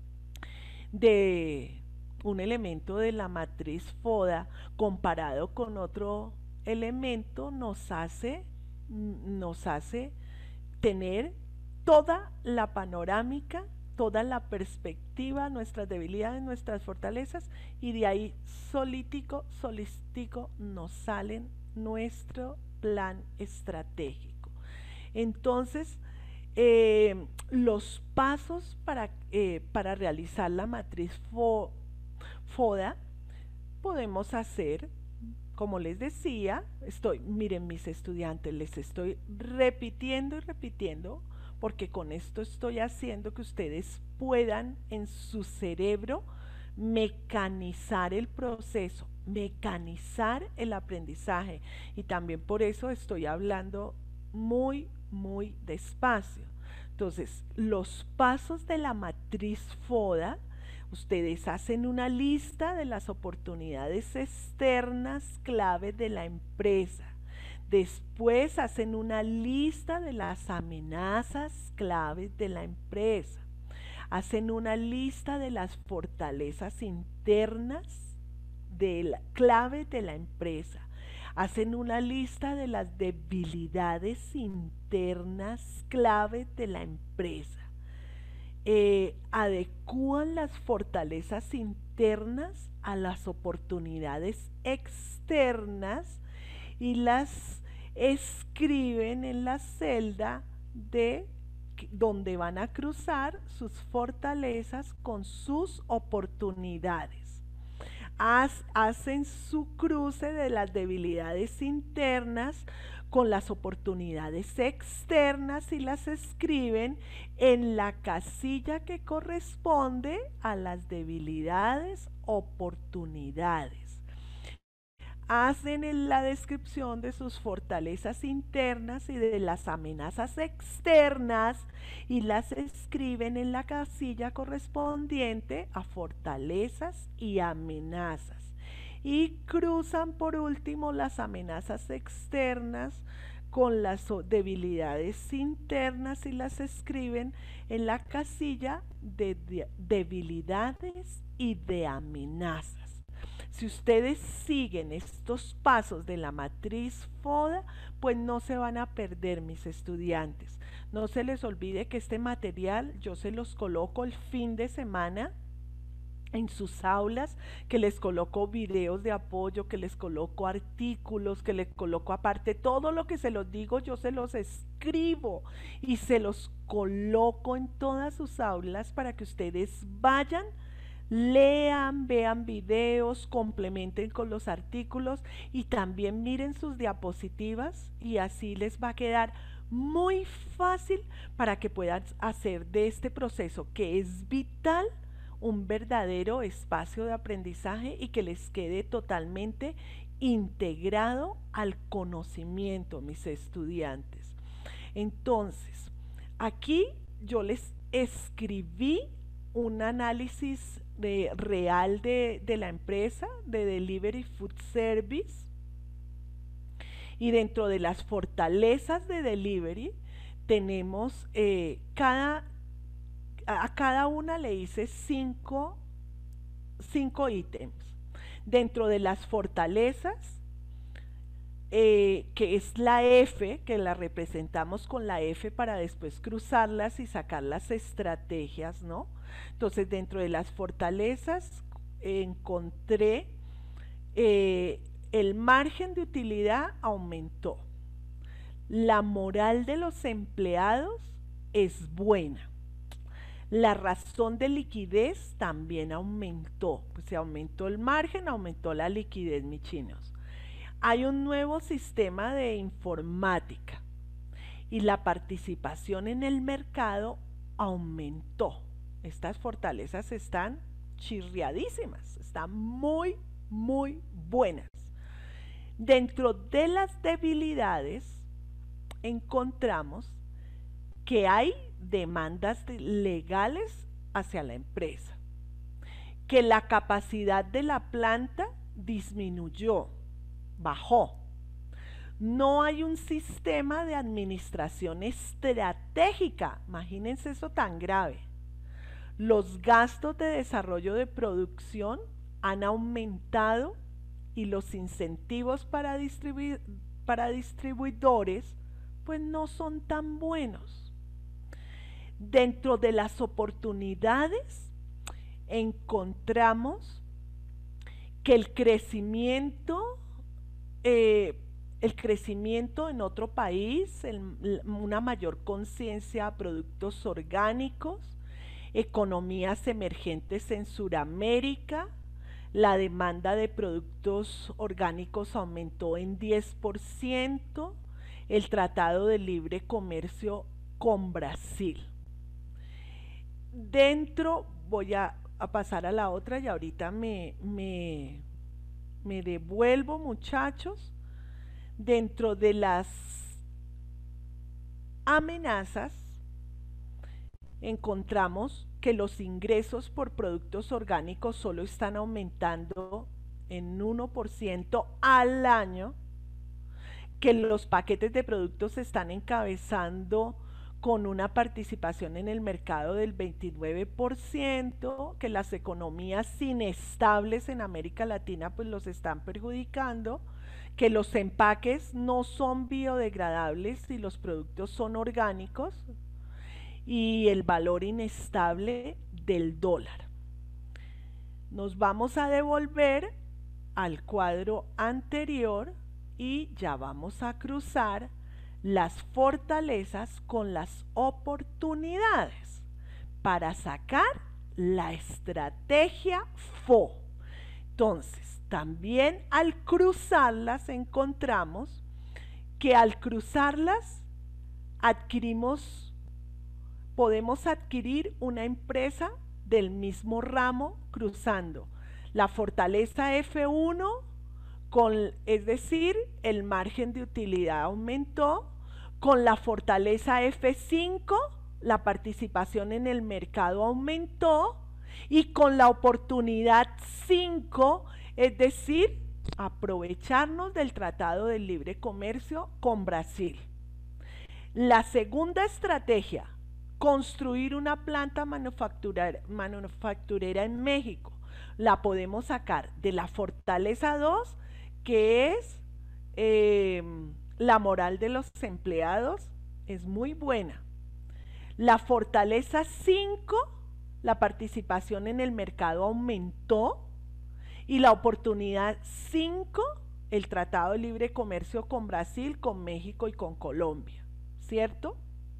de un elemento de la matriz FODA comparado con otro elemento nos hace, nos hace tener toda la panorámica, toda la perspectiva, nuestras debilidades, nuestras fortalezas, y de ahí solítico, solístico nos salen nuestro plan estratégico. Entonces, eh, los pasos para, eh, para realizar la matriz FODA podemos hacer como les decía, estoy, miren mis estudiantes, les estoy repitiendo y repitiendo, porque con esto estoy haciendo que ustedes puedan en su cerebro mecanizar el proceso, mecanizar el aprendizaje. Y también por eso estoy hablando muy, muy despacio. Entonces, los pasos de la matriz FODA, ustedes hacen una lista de las oportunidades externas clave de la empresa. Después hacen una lista de las amenazas claves de la empresa. Hacen una lista de las fortalezas internas de la, clave de la empresa. Hacen una lista de las debilidades internas clave de la empresa. Eh, adecúan las fortalezas internas a las oportunidades externas y las escriben en la celda de donde van a cruzar sus fortalezas con sus oportunidades. Haz, hacen su cruce de las debilidades internas con las oportunidades externas y las escriben en la casilla que corresponde a las debilidades, oportunidades. Hacen en la descripción de sus fortalezas internas y de las amenazas externas y las escriben en la casilla correspondiente a fortalezas y amenazas. Y cruzan por último las amenazas externas con las debilidades internas y las escriben en la casilla de, de debilidades y de amenazas. Si ustedes siguen estos pasos de la matriz FODA, pues no se van a perder, mis estudiantes. No se les olvide que este material yo se los coloco el fin de semana en sus aulas, que les coloco videos de apoyo, que les coloco artículos, que les coloco aparte todo lo que se los digo, yo se los escribo y se los coloco en todas sus aulas para que ustedes vayan, lean, vean videos, complementen con los artículos y también miren sus diapositivas y así les va a quedar muy fácil para que puedan hacer de este proceso, que es vital, un verdadero espacio de aprendizaje y que les quede totalmente integrado al conocimiento, mis estudiantes. Entonces, aquí yo les escribí un análisis de, real de, de la empresa, de Delivery Food Service, y dentro de las fortalezas de Delivery tenemos eh, cada, a cada una le hice cinco, cinco ítems. Dentro de las fortalezas, eh, que es la F, que la representamos con la F para después cruzarlas y sacar las estrategias, ¿no? Entonces, dentro de las fortalezas eh, encontré eh, el margen de utilidad aumentó. La moral de los empleados es buena. La razón de liquidez también aumentó. Pues se aumentó el margen, aumentó la liquidez, mis chinos. Hay un nuevo sistema de informática y la participación en el mercado aumentó. Estas fortalezas están chirriadísimas, están muy, muy buenas. Dentro de las debilidades encontramos que hay demandas legales hacia la empresa, que la capacidad de la planta disminuyó, bajó. No hay un sistema de administración estratégica, imagínense eso tan grave. Los gastos de desarrollo de producción han aumentado y los incentivos para, distribu para distribuidores pues no son tan buenos. Dentro de las oportunidades encontramos que el crecimiento, eh, el crecimiento en otro país, el, una mayor conciencia a productos orgánicos, economías emergentes en Sudamérica, La demanda de productos orgánicos aumentó en diez por ciento. El Tratado de Libre Comercio con Brasil. Dentro, voy a, a pasar a la otra y ahorita me, me, me devuelvo, muchachos. Dentro de las amenazas, encontramos que los ingresos por productos orgánicos solo están aumentando en uno por ciento al año, que los paquetes de productos se están encabezando con una participación en el mercado del veintinueve por ciento, que las economías inestables en América Latina pues los están perjudicando, que los empaques no son biodegradables y los productos son orgánicos, y el valor inestable del dólar. Nos vamos a devolver al cuadro anterior y ya vamos a cruzar las fortalezas con las oportunidades para sacar la estrategia F O. Entonces, también al cruzarlas encontramos que al cruzarlas adquirimos, podemos adquirir una empresa del mismo ramo cruzando la fortaleza F uno, con, es decir, el margen de utilidad aumentó, con la fortaleza F cinco, la participación en el mercado aumentó, y con la oportunidad cinco, es decir, aprovecharnos del Tratado de Libre Comercio con Brasil. La segunda estrategia, construir una planta manufacturera, manufacturera en México, la podemos sacar de la fortaleza dos, que es eh, la moral de los empleados, es muy buena. La fortaleza cinco, la participación en el mercado aumentó, y la oportunidad cinco, el Tratado de Libre Comercio con Brasil, con México y con Colombia, ¿cierto?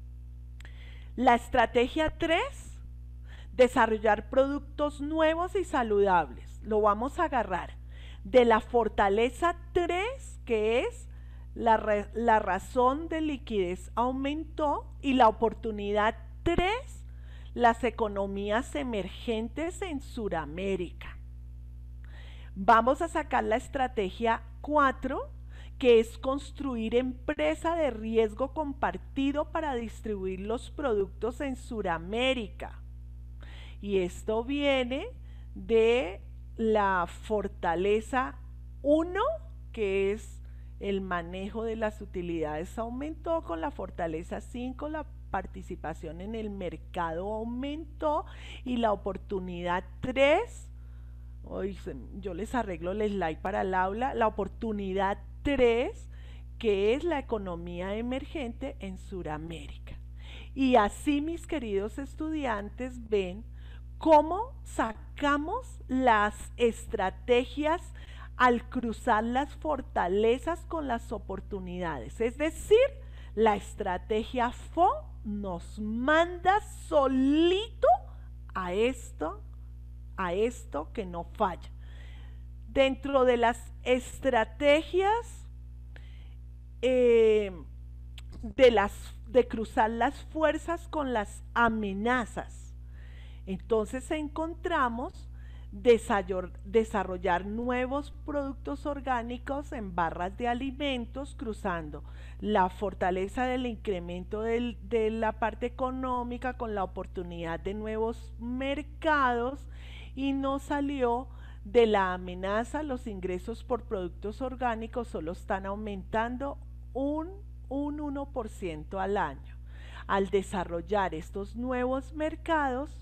La estrategia tres, desarrollar productos nuevos y saludables. Lo vamos a agarrar de la fortaleza tres, que es la, la razón de liquidez aumentó, y la oportunidad tres, las economías emergentes en Sudamérica. Vamos a sacar la estrategia cuatro, que es construir empresa de riesgo compartido para distribuir los productos en Sudamérica. Y esto viene de la fortaleza uno, que es el manejo de las utilidades aumentó, con la fortaleza cinco, la participación en el mercado aumentó, y la oportunidad tres, hoy yo les arreglo el slide para el aula, la oportunidad tres, que es la economía emergente en Sudamérica. Y así, mis queridos estudiantes, ven cómo sacamos las estrategias al cruzar las fortalezas con las oportunidades. Es decir, la estrategia F O nos manda solito a esto, a esto que no falla. Dentro de las estrategias eh, de, las, de cruzar las fuerzas con las amenazas, entonces encontramos desarrollar nuevos productos orgánicos en barras de alimentos, cruzando la fortaleza del incremento del, de la parte económica con la oportunidad de nuevos mercados, y nos salió de la amenaza. Los ingresos por productos orgánicos solo están aumentando un, un uno por ciento al año. Al desarrollar estos nuevos mercados,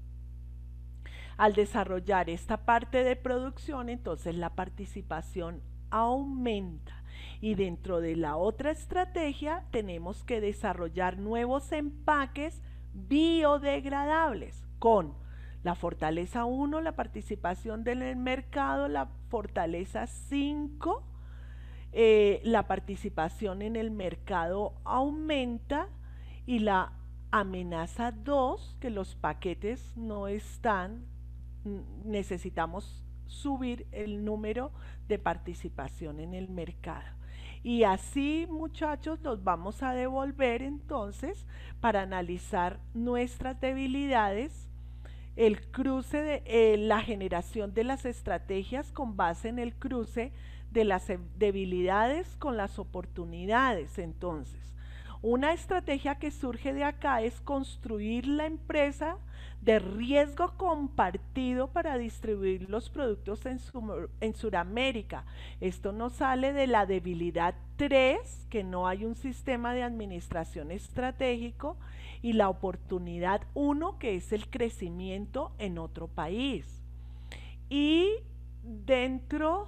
al desarrollar esta parte de producción, entonces la participación aumenta. Y dentro de la otra estrategia tenemos que desarrollar nuevos empaques biodegradables con la fortaleza uno, la participación en el mercado, la fortaleza cinco, eh, la participación en el mercado aumenta, y la amenaza dos, que los paquetes no están, necesitamos subir el número de participación en el mercado. Y así, muchachos, los vamos a devolver entonces para analizar nuestras debilidades, el cruce de eh, la generación de las estrategias con base en el cruce de las debilidades con las oportunidades. Entonces, una estrategia que surge de acá es construir la empresa de riesgo compartido para distribuir los productos en, su, en Sudamérica. Esto nos sale de la debilidad tres, que no hay un sistema de administración estratégico, y la oportunidad uno, que es el crecimiento en otro país. Y dentro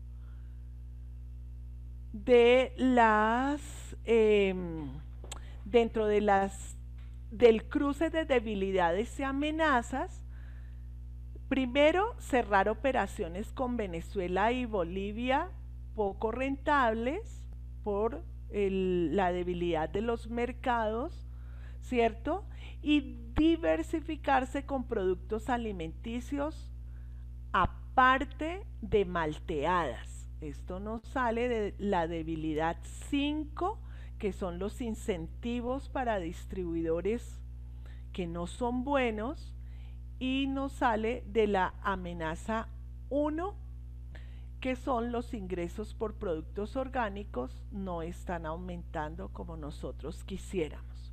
de las eh, dentro de las del cruce de debilidades y amenazas, primero, cerrar operaciones con Venezuela y Bolivia poco rentables por el, la debilidad de los mercados, ¿cierto? Y diversificarse con productos alimenticios aparte de malteadas. Esto nos sale de la debilidad cinco, que son los incentivos para distribuidores que no son buenos, y nos sale de la amenaza uno, que son los ingresos por productos orgánicos no están aumentando como nosotros quisiéramos.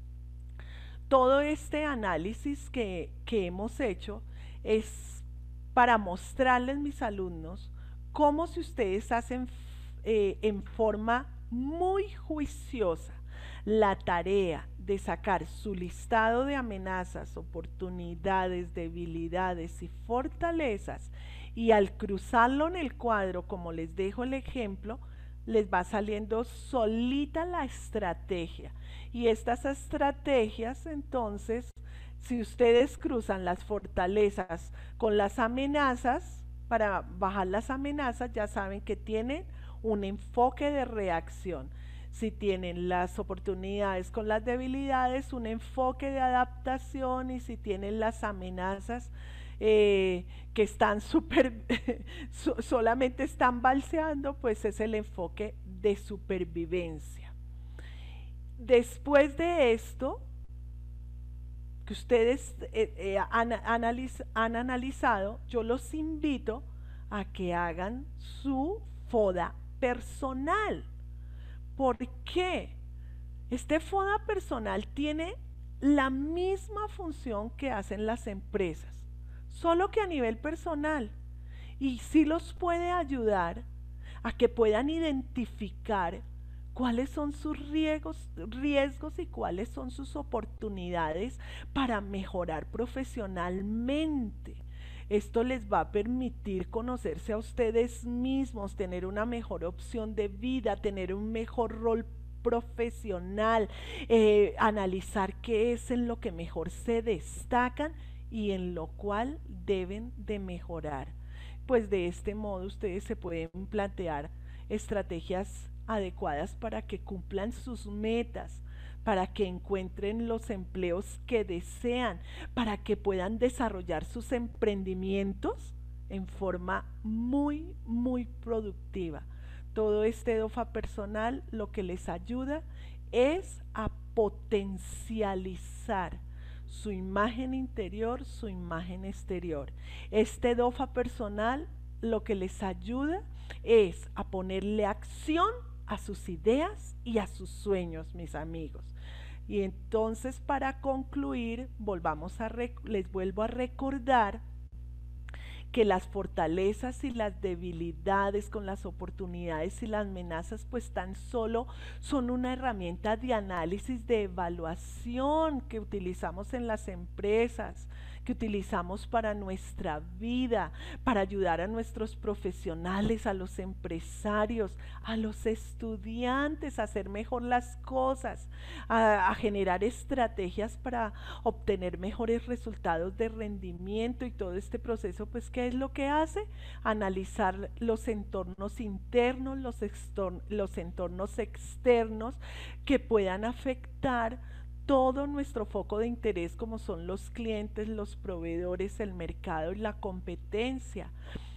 Todo este análisis que, que hemos hecho es para mostrarles, mis alumnos, cómo si ustedes hacen eh, en forma muy juiciosa la tarea de sacar su listado de amenazas, oportunidades, debilidades y fortalezas, y al cruzarlo en el cuadro, como les dejo el ejemplo, les va saliendo solita la estrategia. Y estas estrategias, entonces, si ustedes cruzan las fortalezas con las amenazas, para bajar las amenazas, ya saben que tienen un enfoque de reacción. Si tienen las oportunidades con las debilidades, un enfoque de adaptación, y si tienen las amenazas eh, que están super, solamente están balseando, pues es el enfoque de supervivencia. Después de esto, que ustedes eh, eh, han, analiz, han analizado, yo los invito a que hagan su FODA personal. ¿Por qué? Este FODA personal tiene la misma función que hacen las empresas, solo que a nivel personal, y sí los puede ayudar a que puedan identificar cuáles son sus riesgos, riesgos y cuáles son sus oportunidades para mejorar profesionalmente. Esto les va a permitir conocerse a ustedes mismos, tener una mejor opción de vida, tener un mejor rol profesional, eh, analizar qué es en lo que mejor se destacan y en lo cual deben de mejorar. Pues de este modo ustedes se pueden plantear estrategias adecuadas para que cumplan sus metas, para que encuentren los empleos que desean, para que puedan desarrollar sus emprendimientos en forma muy, muy productiva. Todo este DOFA personal lo que les ayuda es a potencializar su imagen interior, su imagen exterior. Este DOFA personal lo que les ayuda es a ponerle acción a sus ideas y a sus sueños, mis amigos. Y entonces, para concluir, volvamos a les vuelvo a recordar que las fortalezas y las debilidades con las oportunidades y las amenazas pues tan solo son una herramienta de análisis, de evaluación que utilizamos en las empresas, que utilizamos para nuestra vida, para ayudar a nuestros profesionales, a los empresarios, a los estudiantes a hacer mejor las cosas, a, a generar estrategias para obtener mejores resultados de rendimiento. Y todo este proceso, pues, ¿qué es lo que hace? Analizar los entornos internos, los, los entornos externos que puedan afectar todo nuestro foco de interés, como son los clientes, los proveedores, el mercado y la competencia.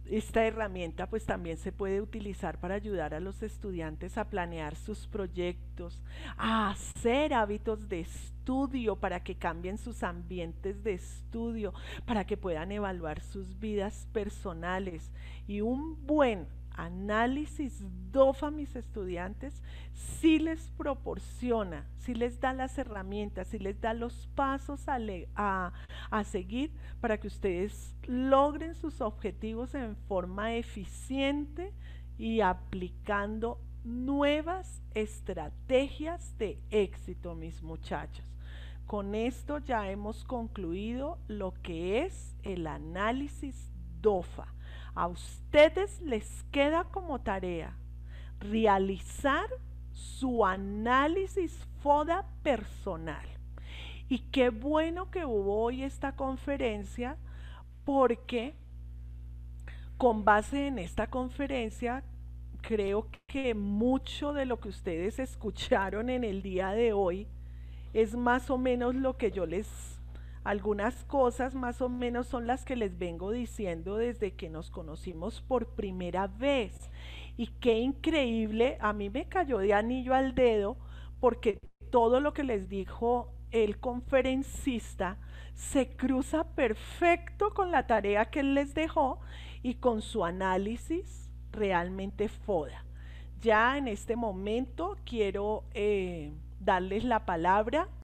esta herramienta pues también se puede utilizar para ayudar a los estudiantes a planear sus proyectos, a hacer hábitos de estudio para que cambien sus ambientes de estudio, para que puedan evaluar sus vidas personales. Y un buen análisis DOFA a mis estudiantes sí les proporciona, sí les da las herramientas, sí les da los pasos a, a, a seguir para que ustedes logren sus objetivos en forma eficiente y aplicando nuevas estrategias de éxito, mis muchachos. Con esto ya hemos concluido lo que es el análisis DOFA. A ustedes les queda como tarea realizar su análisis FODA personal. Y qué bueno que hubo hoy esta conferencia, porque con base en esta conferencia creo que mucho de lo que ustedes escucharon en el día de hoy es más o menos lo que yo les... Algunas cosas más o menos son las que les vengo diciendo desde que nos conocimos por primera vez. Y qué increíble, a mí me cayó de anillo al dedo, porque todo lo que les dijo el conferencista se cruza perfecto con la tarea que él les dejó y con su análisis realmente FODA. Ya en este momento quiero eh, darles la palabra